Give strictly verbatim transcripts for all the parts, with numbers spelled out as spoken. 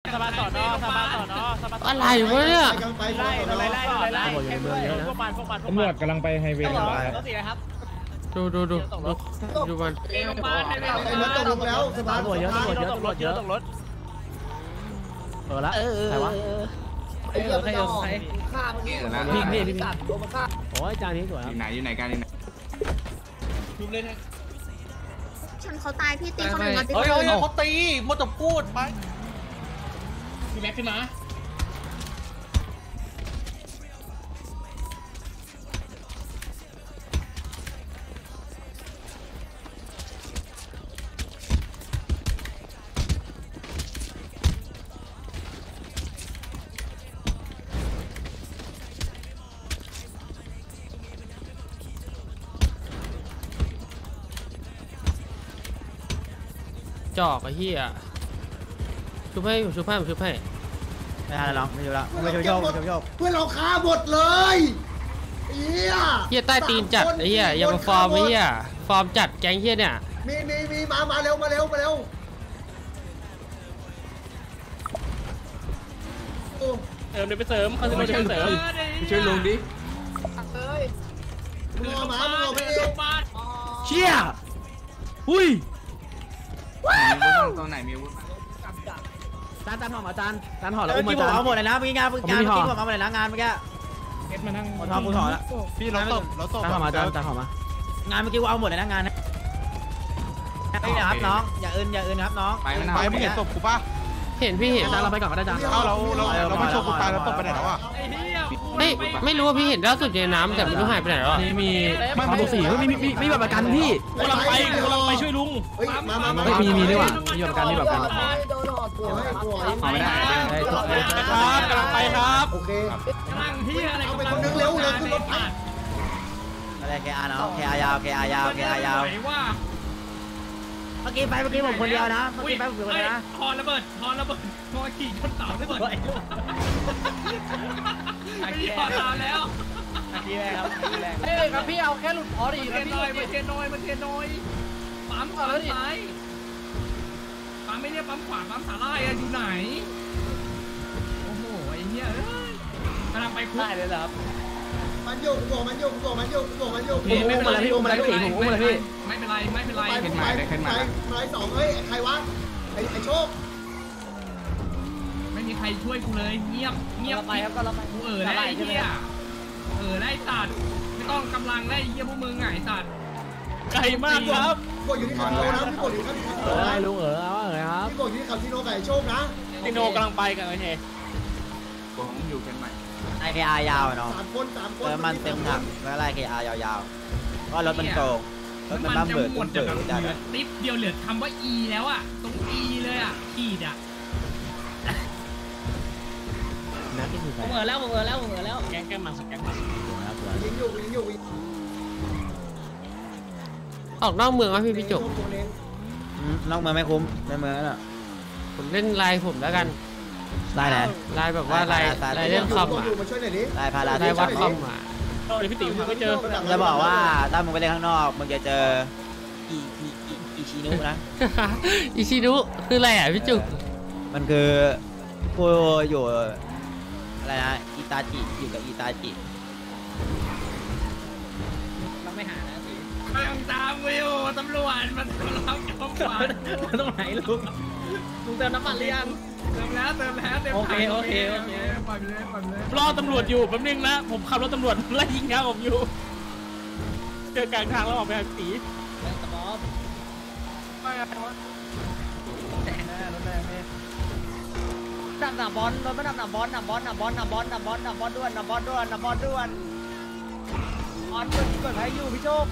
สบายต่อนอสบายต่อนอสบายอะไรวะเนี่ยไล่ไล่ไล่ไล่พวกมันพวกมันพวกมันตำรวจกำลังไปไฮเวย์แล้วรถสีอะไรครับดูดูดูดูดูมันไอ้รถตกลงแล้วสบายตำรวจเยอะตำรวจเยอะตำรวจเยอะตกรถเออละใครวะใครเออใครเออใครฆ่าเมื่อกี้พี่พี่พี่โอ้ยจานนี้สวยอยู่ไหนอยู่ไหนกันอยู่ไหนดูเลยนะชนเขาตายพี่ตีคนอื่นมาตีคนเฮ้ยอื่นเขาตีมดตบพูดไปพี่แม็กขึ้นมาจอกไอ้เหี้ยชุบให้ชุบให้ชุบให้ไม่ทันแล้วไม่อยู่แล้วไม่ช่วยโยกไม่ช่วยโยกเพื่อนเราฆ่าหมดเลยเฮียเหี้ยใต้ตีนจัดไอ้เหี้ยอย่ามาฟอร์มไอ้เหี้ยฟอร์มจัดแก๊งเหี้ยเนี่ยมีมีมีมามาเร็วมาเร็วมาเร็วเสริมเดี๋ยวไปเสริมเขาจะไปเสริมช่วยลุงดิมึงเอามามึงเอาไปเองเชี่ยหุ้ยตรงไหนมีอาวุธจานจานห่อมาจานจานห่อแล้วอุ้มมาจานเอาหมดเลยนะเมื่อกี้งานเมื่อกี้งานเมื่อกี้ผมเอาหมดเลยนะงานเมื่อกี้เอ็ดมานั่งหมดทองกูห่อแล้วพี่เราตบเราตบจานห่อมาจานจานห่อมางานเมื่อกี้กูเอาหมดเลยนะงานนะไม่นะครับน้องอย่าอื่นอย่าอื่นครับน้องไปไปไม่เห็นตบกูป่ะเห็นพี่เห็นจานเราไปก่อนก็ได้จานเอาเราเราเราไม่ชกกูไปเราตบไปไหนแล้วอ่ะไม่ไม่รู้ว่าพี่เห็นล่าสุดในน้ำแต่ไม่รู้หายไปไหนแล้วนี่มีความบุกสี่ไม่มีไม่มีแบบประกันพี่กำลังไปกำลังไปช่วยลุงมามามามีมีด้วยว่ะมีแบบประกันมีแบบประกันไม่ได้ครับกำลังไปครับโอเคกำลังที่อะไรเอาไปคนนึงเร็วเลยขึ้นรถไปอะไรเคอาร์เนาะเคอาร์ยาวเคอาร์ยาวเคอาร์ยาวเมื่อกี้ไปเมื่อกี้ผมคนเดียวนะเมื่อกี้ไปผมคนเดียวนะฮอนระเบิดฮอนระเบิดฮอนขี่ชนเสาระเบิดไม่มีฮอนตามแล้วทีแรกครับทีแรกเฮ้ยครับพี่เอาแค่หลุดพอดีครับพี่มาเทนอยมาเทนอยปั๊มก่อนแล้วดิปั๊มไม่เนี่ยปั๊มขวาปั๊มสาลายอยู่ไหนโอ้โหไอ้เหี้ยกำลังไปคุ้มเลยเหรอครับมันโยกบอกมันโยกบอกมันโยกบอกมันโยกพี่ไม่เป็นไรพี่อุ้มอะไรพี่ผมอุ้มอะไรพี่ไม่เป็นไรไม่เป็นไรขึ้นมาขึ้นมาไม้สองเฮ้ยใครวะไอ้ไอ้โชคไม่มีใครช่วยกูเลยเงียบเงียบไปครับก็รับไปกูเออได้เหี้ยเออได้ตัดไม่ต้องกำลังได้เหี้ยพวกมึงไงตัดไกลมากครับกดอยู่ที่คาสิโนนะพี่กดอยู่ที่คาสิโนได้ลุงเออเอาเลยครับพี่กดอยู่ที่คาสิโนไก่โชคนะคาสิโนกำลังไปกันโอเคผมอยู่กันใหม่ไอเคอาร์ยาวเนาะสามคนสามคนเออมันเต็มถังแล้วไอเคอาร์ยาวๆก็รถมันโตรถมันบ้าเบิดมันเบิดจัดนิดเดียวเหลือคำว่า E แล้วอ่ะตรง E เลยอ่ะขีดอ่ะนัดที่คือใครผมเออแล้วผมเออแล้วผมเออแล้วแกงแกงมันสักแกงมันยิงอยู่ยิงอยู่ออกนอกเมืองอ่ะพี่พี่จุกนอกเมืองไม่คุ้มในเมืองนั่นแหละผมเล่นไลน์ผมแล้วกันไลน์ไหนไลน์แบบว่าไลน์ไลน์เล่นคอมอ่ะไลน์พาราไลน์วัดคอมอ่ะเดี๋ยวพี่ติ๋วก็เจอจะบอกว่าถ้ามึงไปเล่นข้างนอกมึงจะเจออีอีอีอีชินุนะอีชินุคืออะไรอ่ะพี่จุกมันคือกูอยู่อะไรนะอิตาจิอยู่กับอิตาจิต้องไม่หานะสิมันตามวิวตำรวจมันรับจ้องขวานต้องไหนลุงลุงเติมน้ำมันหรือยังเติมแล้วเติมแล้วเต็มถังโอเคโอเคปล่อยไปเลยปล่อยไปเลยรอตำรวจอยู่แป๊บนึงนะผมขับรถตำรวจไล่ยิงยาผมอยู่เจอกลางทางแล้วออกไปหาสีตะบอบไม่อะไรวะแน่แน่รถแรงเลยดับหน้าบอลรถไม่ดับหน้าบอลหน้าบอลหน้าบอลหน้าบอลหน้าบอลหน้าบอลด้วนหน้าบอลด้วนหน้าบอลด้วนบอลด้วนที่เปิดไฟอยู่พี่โชค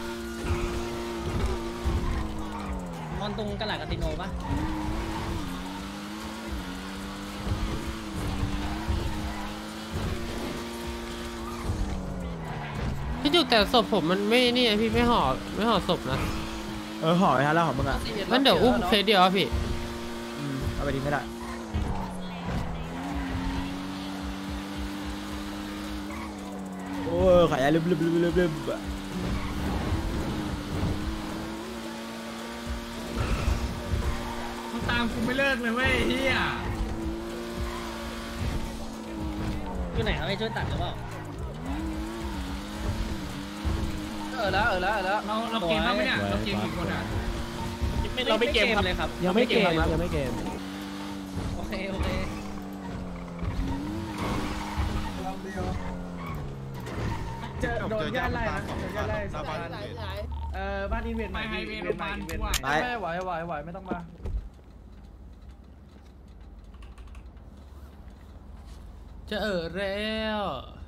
มอนตรงกระหล่ำกาติโนปะพี่จุกแต่ศพผมมันไม่นี่พี่ไม่ห่อไม่ห่อศพนะเออห่อไปฮะแล้วห่อมึงอ่ะมันเดี๋ยวอุ้มเคสเดียวพี่อืมเอาไปทิ้งไม่ได้โอ้ขายลืมลืมลืมลืมลืมตามกูไม่เลิกเลยเว้ยเฮียอยู่ไหนเขาให้ช่วยตัดหรือเปล่าเออแล้วเออแล้วแล้วเราเราเกมบ้างไหมเนี่ยเราเกมกี่คนอ่ะเราไม่เกมเลยครับยังไม่เกมครับยังไม่เกมโอเคโอเคเจอโดนย่าไล่นะโดนย่าไล่สบายเออบ้านอินเวนใหม่อินเวนใหม่อินเวนใหม่ไม่ไหวไหวไหวไม่ต้องมาจะเออแล้ว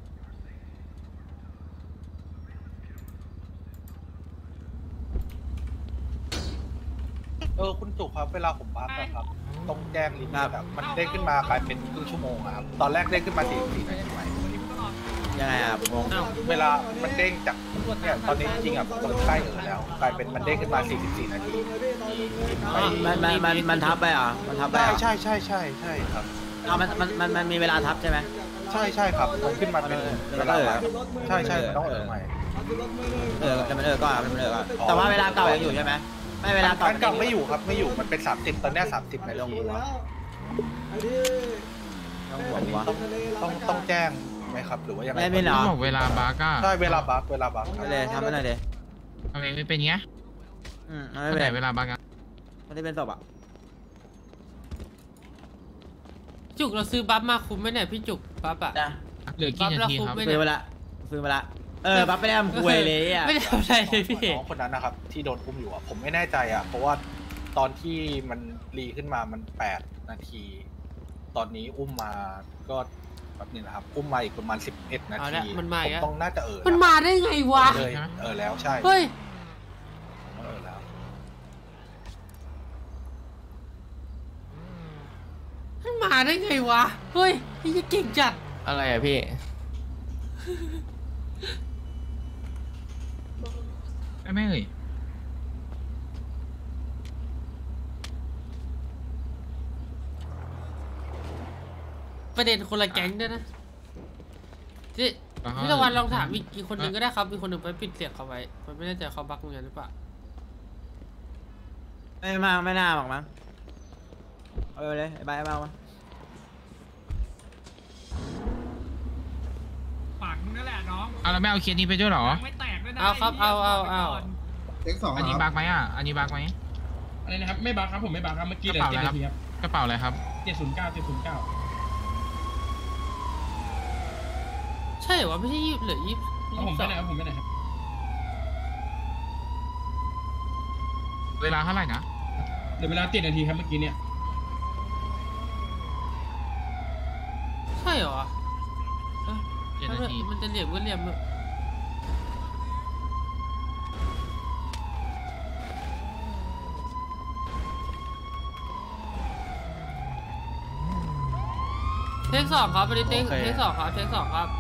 เออคุณจุกครับเวลาผมบัฟนะครับต้องแจ้งลิงก์แบบมันได้ขึ้นมากลายเป็นครึ่งชั่วโมงครับตอนแรกได้ขึ้นมาสี่สี่นาทีใหม่ยังไงอ่ะงงเวลามันเด้งจากเนี่ยตอนนี้จริงๆอ่ะมันใกล้เออแล้วกลายเป็นมันเด้งขึ้นมาสี่สิบสี่นาทีมันมันมันมันทับไปอ่ะมันทับไปใช่ใช่ใช่ใช่ครับอ่ามันมันมันมันมีเวลาทับใช่ไหมใช่ใช่ครับมันขึ้นมาเป็นเวลาใช่ใช่มันต้องเออใหม่เออมันเออก็มันเออก็แต่ว่าเวลาเก่ายังอยู่ใช่ไหมไม่เวลาเก่าเก่าไม่อยู่ครับไม่อยู่มันเป็นสามสิบตอนนี้สามสิบในเรื่องหัวต้องหัวต้องต้องแจ้งไหมครับหรือว่ายังไงไม่หรอเวลาบักอ่ะใช่เวลาบักเวลาบักเลยทำไม่ได้เลยทำไมไม่เป็นเงี้ยอืมไม่เป็นเวลาบักอ่ะไม่ได้เป็นศพอ่ะจุกเราซื้อบัฟมาคุ้มไหมเนี่ยพี่จุกบัฟอ่ะเหลือกี่นาทีครับซื้อมาละซื้อมาละเออบัฟไม่ได้ทำคุยเลยอ่ะไม่ได้ทำอะไรเลยพี่น้องคนนั้นนะครับที่โดนอุ้มอยู่อ่ะผมไม่แน่ใจอ่ะเพราะว่าตอนที่มันรีขึ้นมามันแปดนาทีตอนนี้อุ้มมาก็แบบนี้นะครับอุ้มมาอีกประมาณสิบเอ็ดนาทีมันมาผมต้องน่าจะเออมันมาได้ไงวะเลยเออแล้วใช่เฮ้ยเออแล้วมันมาได้ไงวะเฮ้ยพี่จะเก่งจัดอะไรอ่ะพี่ไม่เอ่ยประเด็นคนละแก๊งด้วยนะที่พี่ตะวันลองถามอีกอีกคนหนึ่งก็ได้ครับอีกคนหนึ่งไปปิดเสียงเขาไว้มันไม่แน่ใจเขาบักเหมือนกันหรือเปล่าไม่มาไม่น่าหรอกมั้งเอาไปเลยไอ้ใบเอามาปังนั่นแหละน้องเอาแล้วไม่เอาเคสนี้ไปด้วยหรอไม่แตกด้วยนะเอาครับเอาเอาเอาเด็กสองอันนี้บักไหมอ่ะอันนี้บักไหมอะไรนะครับไม่บักครับผมไม่บักครับเมื่อกี้เลยเจ็ดนาทีครับกระเป๋าอะไรครับเจ็ดศูนย์เก้าเจ็ดศูนย์เก้าใช่เหรอไม่ใช่ยี่เหลือยี่ผมไปไหนครับผมไปไหนครับเวลาเท่าไหร่นะเดี๋ยวเวลาเจ็ดนาทีครับเมื่อกี้เนี่ยใช่เหรอเจ็ดนาทีมันจะเหลี่ยมก็เหลี่ยมเทคสองครับไปดิเทคเทคสองครับเทคสองครับ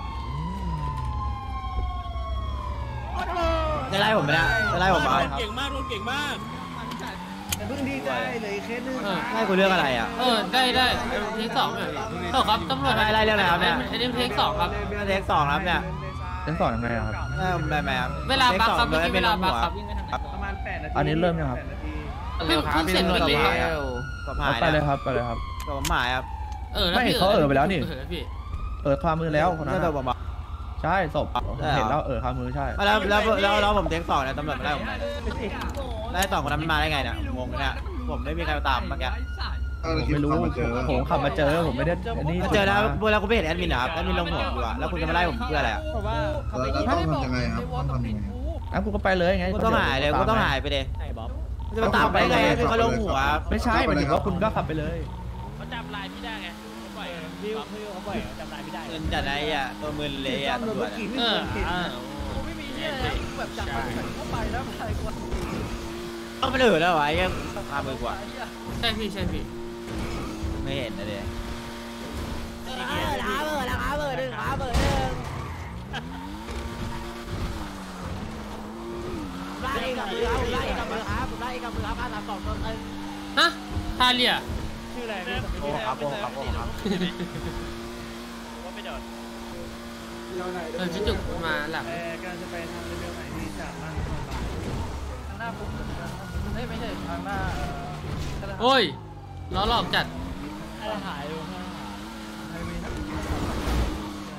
จะไล่ผมไม่ได้จะไล่ผมมาเก่งมากรถเก่งมากแต่เพิ่งดีใจเลยเคสนึงไล่กูเรื่องอะไรอ่ะเออได้ได้เทคสองเลยโทษครับตำรวจไล่ไล่เรื่องอะไรครับเนี่ยอันนี้เทคสองครับเทคสองครับเนี่ยเทคสองยังไงครับได้ไหมครับเวลาบักครับไม่ใช่เวลาบักครับประมาณแปดนาทีอันนี้เริ่มยังครับเร็วครับเสร็จเลยไปเลยครับไปเลยครับผมหมายครับเออไม่เขาเออไปแล้วนี่พี่เออคามือแล้วคนนั้นใช่ศพเห็นแล้วเออคามือใช่แล้วแล้วแล้วแล้วผมเทคสองเนี่ยตำรวจมาไล่ผมไล่สองคนนั้นมาได้ไงเนี่ยงงเนี่ยผมไม่มีใครตามเมื่อกี้ผมไม่รู้ผมขับมาเจอผมไม่ได้นี่เจอแล้วเวลาคุณไปเห็นแอดมินนะครับแอดมินลงหัวอยู่อะแล้วคุณจะมาไล่ผมเพื่ออะไรอ่ะแล้วต้องทำยังไงครับต้องทำยังไงอ่ะกูก็ไปเลยไงกูต้องหายเลยกูต้องหายไปเลยจะมาตามไปไงคือเขาลงหัวไม่ใช่หมายถึงว่าคุณก็ขับไปเลยเขาจำลายพี่ได้ไงเขาปล่อยวิววิวเขาปล่อยจำลายพี่ได้เงินจัดไอ้อ่ะตัวมือเลยอ่ะตำรวจเออไม่มีเนี่ยแบบจับเข้าไปแล้วใครกดต้องไปเหลือแล้ววะยังพามือกว่าใช่พี่ใช่พี่ไม่เห็นนะเด็กขาเบอร์ขาเบอร์หนึ่งขาเบอร์หนึ่งไล่กับมือครับไล่กับมือครับไล่กับมือครับอาสามสองต้นฮะทาเลียชื่ออะไรโอ้ครับโอ้ครับโอ้ครับว่าไม่จอดเออพี่จุกมาหลังการจะไปทางเรื่องไหนที่จากบ้านทางหน้าปุ๊บเฮ้ยไม่ใช่ทางหน้าโอ้ยล้อหลอกจัดหายเลย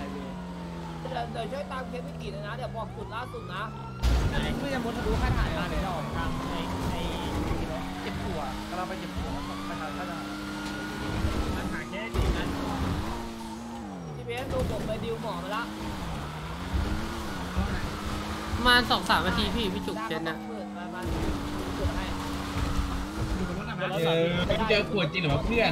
ดี๋ยวเดี๋ยวช่วยตามเคสพี่กี่เลยนะเดี๋ยวบอกจุดล่าสุดนะเมื่อจะมุดทะลุค่ายทหารมาเดี๋ยวจะออกทางไอ้ไอ้เจ็บหัวกำลังไปเจ็บหัวไปทางค่ายทหารมันหาแค่ดีนะทีพีเอสดูผมไปดิวหมอมาละประมาณสองสามนาทีพี่พี่จุกเจนนะมามาจุดให้เออไม่เจอขวดจริงหรอเพื่อน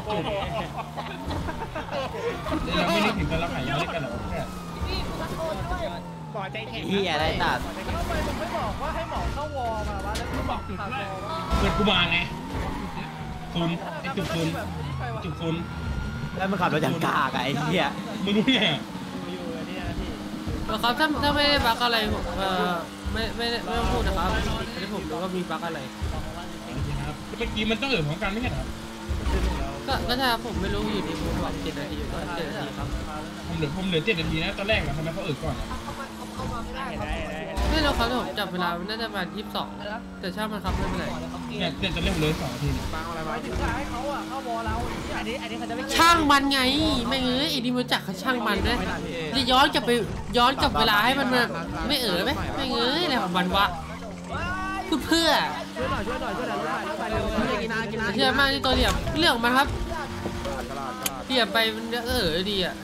เราไม่ได้ถึงกันแล้วไหนไม่ได้กันหรอเพื่อนพี่กูตะโกนด้วยก่อใจแข็งเฮียอะไรตัดทำไมมึงไม่บอกว่าให้หมอเข้าวอมาวะแล้วมึงบอกจุดด้วยเพื่อนกูมาไงซุนไอ้จุกซุนจุกซุนแล้วมันขับรถยังกากอะไอ้เฮียมึงรู้เนี่ยอยู่เนี่ยพี่แล้วครับถ้าถ้าไม่ได้บั๊กอะไรผมเออไม่ไม่ไม่ต้องพูดนะครับอันนี้ผมรู้ว่ามีบั๊กอะไรเมื่อกี้มันต้องเอ่ยพร้อมกันไม่ใช่เหรอก็ก็ถ้าผมไม่รู้อยู่ดีผมบอกเจ็ดนาทีก็เจ็ดนาทีครับผมเหลือผมเหลือเจ็ดนาทีนะตอนแรกอะทำไมเขาเอ่ยก่อนอะเข้ามาเข้ามาไม่ได้ได้ได้ไม่รู้ครับผมจับเวลาน่าจะประมาณยี่สิบสองแต่ช่างมันครับไม่เป็นไรเนี่ยเจ็ดจะเล่นเลยสองนาทีเนี่ยฟังอะไรมาถึงให้เขาอ่ะเข้าวอเราอันนี้อันนี้เขาจะไม่ช่างมันไงไม่เอ้ยไอ้ดิมรู้จักเขาช่างมันนะจะย้อนกลับไปย้อนกลับเวลาให้มันแบบไม่เอ๋อไหมไม่เอ้ยอะไรของมันวะพูดเพื่อช่วยหน่อยช่วยหน่อยช่วยหน่อยไปเร็วไปกินน้ำกินน้ำเชื่อมากที่ตัวเหลี่ยมเรื่องของมันครับเหลี่ยมไปมันเออดีอ่ะ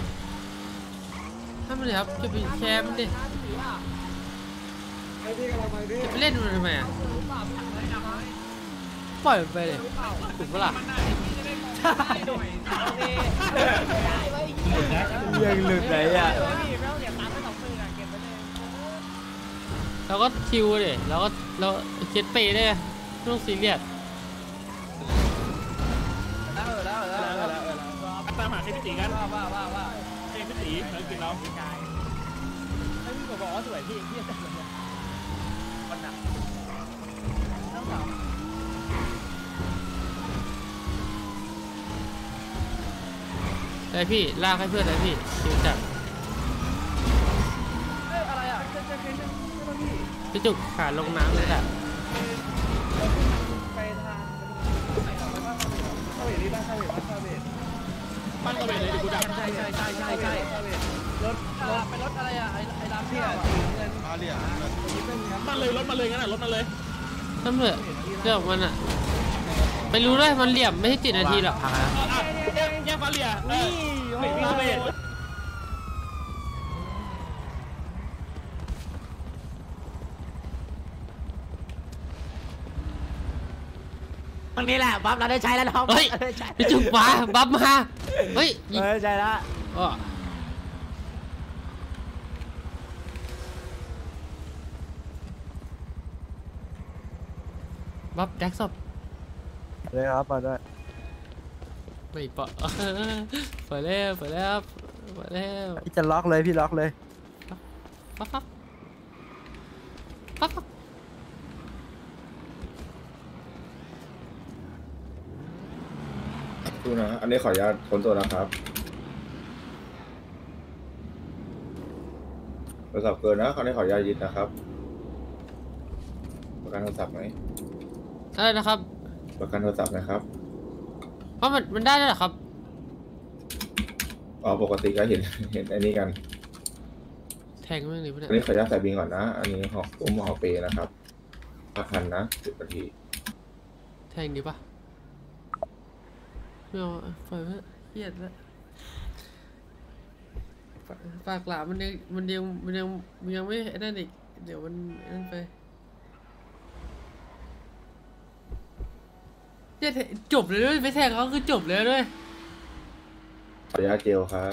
ถ้ามันเลยครับจะไปแชร์มันดิจะไปเล่นมันทำไมอ่ะปล่อยมันไปเลยถูกปะล่ะยังหลุดไหนอ่ะเราก็ชิวเลยเราก็เราเช็ดเปย์ได้ไม่ต้องซีเรียสแล้วแล้วแล้วแล้วตามหาเทพตีกันว่าว่าว่าว่าเทพตีเฮ้ยกินเราให้พี่บอกว่าสวยพี่พี่จะเลยวันหนักต้องสาวไอพี่ลากให้เพื่อนเลยพี่ชิวจัดเอ้อะไรอ่ะเจ๊เจ๊เจ๊เจ๊พี่พี่จุกขาลงน้ำเลยจ้ะไปทางเข้าเวทีบ้านเข้าเวทีบ้านเข้าเวทีบ้านเข้าเวทีเลยกูดังใช่ใช่ใช่ใช่ใช่รถรถเป็นรถอะไรอ่ะไอ้ไอ้ร้านเที่ยวมาเลยมาเลยรถมาเลยงั้นอ่ะรถมาเลยนั่นเถอะเรื่องของมันอ่ะไม่รู้ด้วยมันเหลี่ยมไม่ใช่เจ็ดนาทีหรอกแย่ฟ้าเรียนี่ไม่มีเวทตรงนี้แหละบัฟเราได้ใช้แล้วน้องเฮ้ยพี่จุกมาบัฟมาเฮ้ยเออใช่ละอ๋อบัฟแจ็คศพเลยครับมาด้วยไม่ปะเปิดแล้วเปิดแล้วเปิดแล้วพี่จะล็อกเลยพี่ล็อกเลยปั๊บปั๊บปั๊บปั๊บดูนะ อันนี้ขออนุญาตค้นตัวนะครับโทรศัพท์เกินนะคราวนี้ขออนุญาตยึดนะครับประกันโทรศัพท์ไหมอะไรนะครับประกันโทรศัพท์นะครับเพราะมันมันได้ด้วยเหรอครับอ๋อปกติก็เห็นเห็นอันนี้กันแทงไม่หรือเปล่าอันนี้ขออนุญาตใส่บินก่อนนะ อันนี้หอกอุ้มหอเปนะครับห้าพันนะสิบนาทีแทงดีปะไม่เอาปล่อยเพื่อเครียดแล้วปากหลามันยังมันยังมันยังมันยังไม่นั่นอีกเดี๋ยวมันนั่นไปเนี่ยจบเลยด้วยไม่แทงเขาคือจบเลยด้วยขออนุญาตเจลครับ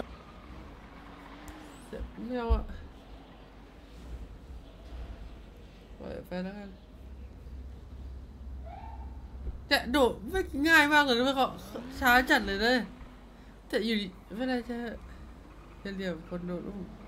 ไม่เอาอะปล่อยไปแล้วกันแต่โดดไม่ง่ายมากเลยนะเขาช้าจัดเลยนะแต่อยู่ดีไม่ได้จะจะเรียกคนโดดอุ้ม